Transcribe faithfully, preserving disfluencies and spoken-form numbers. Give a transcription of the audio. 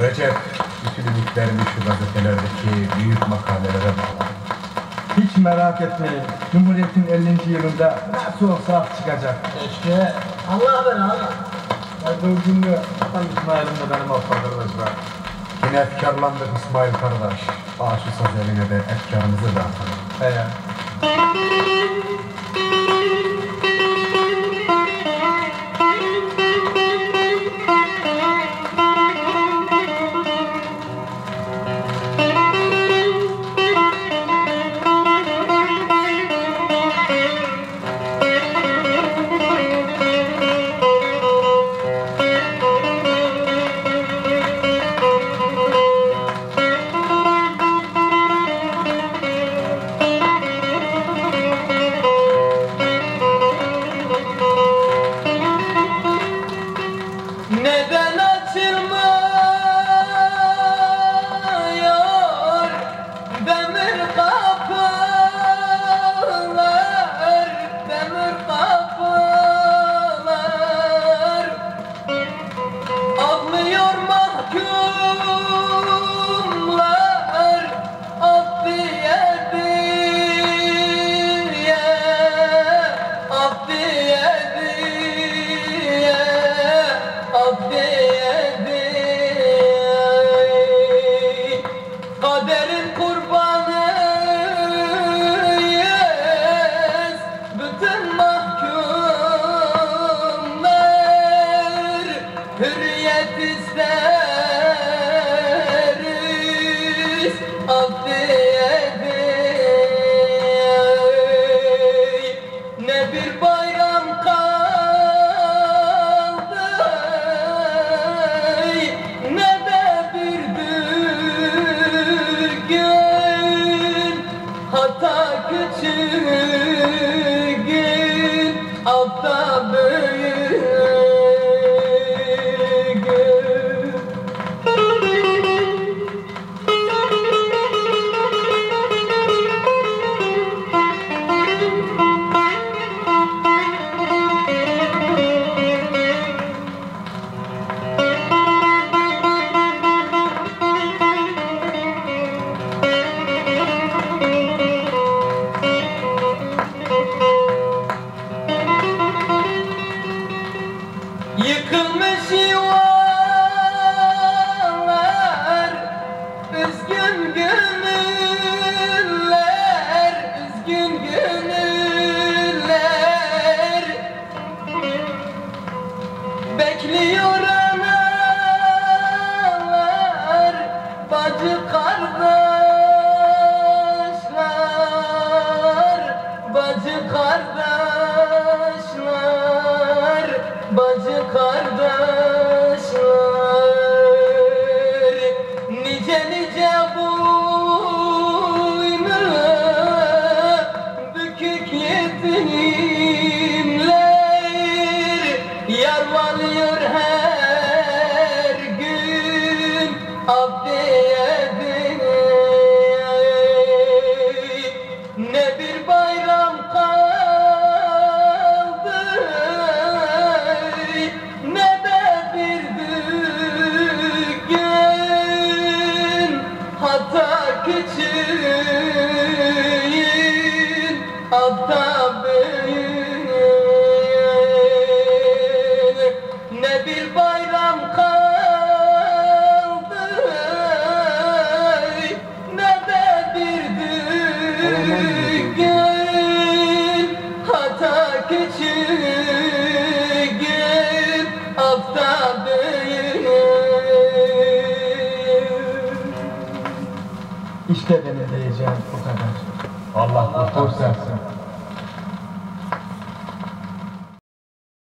Recep, bütün ümitlerini şu gazetelerdeki büyük makalelere bağladı. Hiç merak etmeyin. Cumhuriyet'in ellinci yılında nasıl olsa hak çıkacak. İşte Allah ver Allah. Hadi o günde tam İsmail'im de benim olsa arkadaşlar. Yine efkarlandık İsmail kardeş. Başı saz eline de efkarımızı dağıtalım. He ya. Neden açılmıyor demir kapılar, demir kapılar? Ağlıyor mahkumlar adliye diye, adliye diye, adliye diye. Kaderin kurbanıyız bütün mahkumlar. Hürriyet isteriz adliye diye. Ne bir bayram kaldı ne de bir gün. Hata küçüğün altta büyük. Yıkılmış yuvalar, üzgün gönüller, üzgün gönüller. Bekliyor analar, bacı kardeşler, bacı kardeşler, bacı kardeşler. Nice nice boynu bükük yetimler yalvarıyor her gün adliye diye. Ne bir bayram kaldı ne de bir gün. Hata küçüğün altta büyük. Ne bir bayram kaldı ne de bir gün. Hata küçüğün altta büyük. İşte benim diyeceğim o kadar. Allah Allah kurtarsın. kurtarsın.